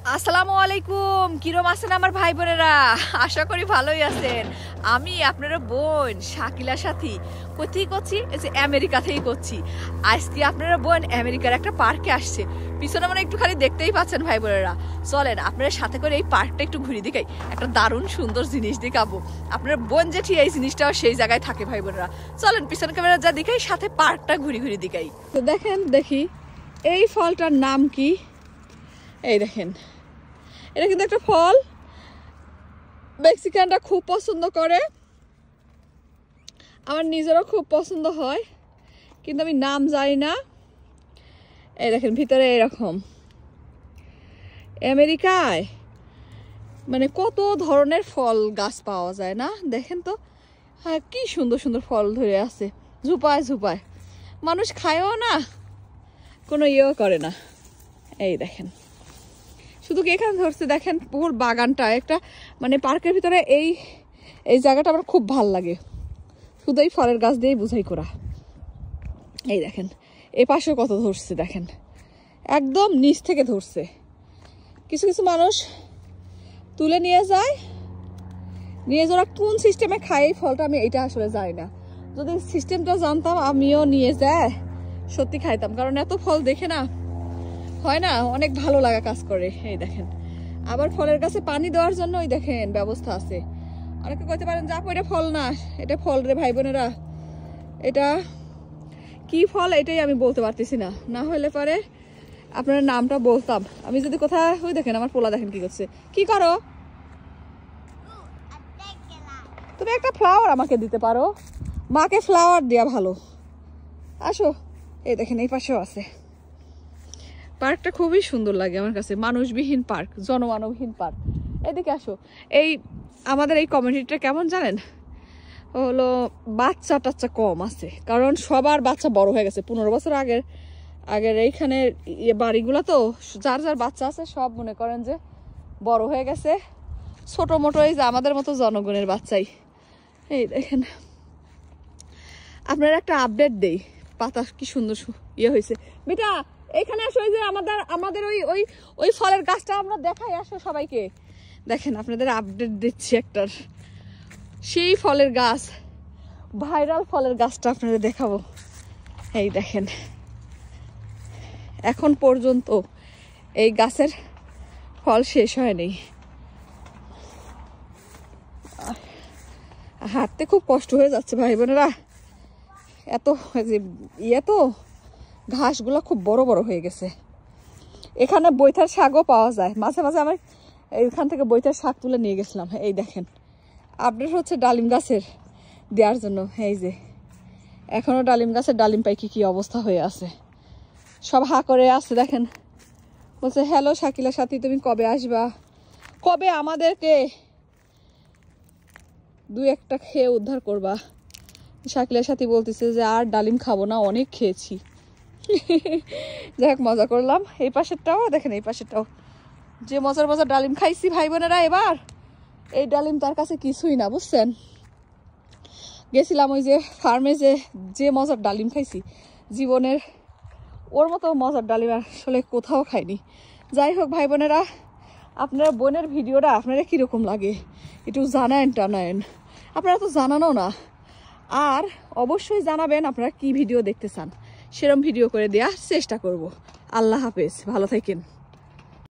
আসসালামু আলাইকুম। কিরম আছেন আমার ভাই বোনেরা? আশা করি ভালোই আছেন। আমি আপনারা বোন শাকিলার সাথী কোথায় করছি, এই যে আমেরিকা থেকেই করছি। আজকে আপনারা বোন আমেরিকার একটা পার্কে আসছে, পিছনে মানে একটু খালি দেখতেই পাচ্ছেন ভাই বোনেরা। চলেন আপনারা সাথে করে এই পার্কটা একটু ঘুরে দেখাই, একটা দারুণ সুন্দর জিনিস দেখাবো। আপনার বোন যেটি এই জিনিসটাও সেই জায়গায় থাকে ভাই বোনেরা। চলেন পিছনে ক্যামেরা যা দেখাই, সাথে পার্কটা ঘুরে ঘুরে দেখাই। তো দেখেন দেখি এই ফলটার নাম কি। এই দেখেন, এটা কিন্তু একটা ফল, মেক্সিকানরা খুব পছন্দ করে, আমার নিজেরও খুব পছন্দ হয়, কিন্তু আমি নাম জানি না। এই দেখেন ভিতরে এরকম। আমেরিকায় মানে কত ধরনের ফল গাছ পাওয়া যায় না, দেখেন তো। হ্যাঁ, কি সুন্দর সুন্দর ফল ধরে আছে ঝুপায় ঝুপায়, মানুষ খায়ও না, কোনো ইয়েও করে না। এই দেখেন শুধু কি এখানে ধরছে, দেখেন পুরো বাগানটা একটা মানে পার্কের ভিতরে। এই এই জায়গাটা আমার খুব ভাল লাগে, শুধু এই ফলের গাছ দিয়েই বুঝাই করা। এই দেখেন এ পাশেও কত ধরছে, দেখেন একদম নিচ থেকে ধরছে। কিছু কিছু মানুষ তুলে নিয়ে যায়, নিয়ে যারা কোন সিস্টেমে খায় এই ফলটা আমি এটা আসলে জানি না। যদি সিস্টেমটা জানতাম আমিও নিয়ে যায় সত্যি খাইতাম, কারণ এত ফল দেখে না হয় না, অনেক ভালো লাগা কাজ করে। এই দেখেন আবার ফলের গাছে পানি দেওয়ার জন্য ওই দেখেন ব্যবস্থা আছে। অনেকে কইতে পারেন যা এটা ফল না, এটা ফল রে ভাই বোনেরা। এটা কি ফল এটাই আমি বলতে পারতেছি না, না হলে পরে আপনার নামটা বলতাম। আমি যদি কোথায় ওই দেখেন আমার পোলা দেখেন কি করছে। কি করো তুমি? একটা ফ্লাওয়ার আমাকে দিতে পারো, মাকে ফ্লাওয়ার দেওয়া ভালো। আসো, এই দেখেন এই পাশেও আছে। পার্কটা খুবই সুন্দর লাগে আমার কাছে, মানুষবিহীন পার্ক, জনমানবহীন পার্ক। এদিকে আসো। এই আমাদের এই কমিউনিটিটা কেমন জানেন, হলো বাচ্চা টাচ্চা কম আছে, কারণ সবার বাচ্চা বড় হয়ে গেছে। 15 বছর আগের এইখানে বাড়িগুলো তো যার যার বাচ্চা আছে সব মনে করেন যে বড় হয়ে গেছে, ছোট মোটো এই যে আমাদের মতো জনগণের বাচ্চাই। এই দেখেন আপনার একটা আপডেট দেই, পাতা কি সুন্দর ইয়ে হয়েছে। বেটা এখানে আসো, ওই যে আমাদের ওই ফলের গাছটা আমরা দেখাই, আসো সবাইকে। দেখেন আপনাদের আপডেট দিচ্ছি একটার, সেই ফলের গাছ, ভাইরাল ফলের গাছটা আপনাদের দেখাবো। এই দেখেন এখন পর্যন্ত এই গাছের ফল শেষ হয়নি। হাঁটতে খুব কষ্ট হয়ে যাচ্ছে ভাই বোনেরা, এত ইয়ে তো ঘাসগুলো খুব বড় বড় হয়ে গেছে। এখানে বৈথার শাকও পাওয়া যায়, মাঝে মাঝে আমি এইখান থেকে বৈথার শাক তুলে নিয়ে গেছিলাম। এই দেখেন আপডেট হচ্ছে ডালিম গাছের দেওয়ার জন্য। এই যে এখনো ডালিম গাছের ডালিম পাই কি অবস্থা হয়ে আছে, সব হা করে আছে। দেখেন বলছে হ্যালো শাকিলা সাথী, তুমি কবে আসবা, কবে আমাদেরকে 2-1টা খেয়ে উদ্ধার করবা। শাকিলার সাথী বলতেছে যে আর ডালিম খাবো না, অনেক খেয়েছি। যাই হোক মজা করলাম। এই পাশেরটাও দেখেন, এই পাশেরটাও যে মজার মজার ডালিম খাইছি ভাই বোনেরা। এবার এই ডালিম তার কাছে কিছুই না, বুঝছেন। গেছিলাম ওই যে ফার্মে, যে মজার ডালিম খাইছি জীবনের ওর মতো মজার ডালিম আসলে কোথাও খাইনি। যাই হোক ভাই বোনেরা, আপনার বোনের ভিডিওটা আপনারা কীরকম লাগে একটু জানায়েন টানায়েন, আপনারা তো জানানো না। আর অবশ্যই জানাবেন আপনারা কি ভিডিও দেখতে চান, সেরকম ভিডিও করে দেওয়ার চেষ্টা করব। আল্লাহ হাফেজ, ভালো থাকেন।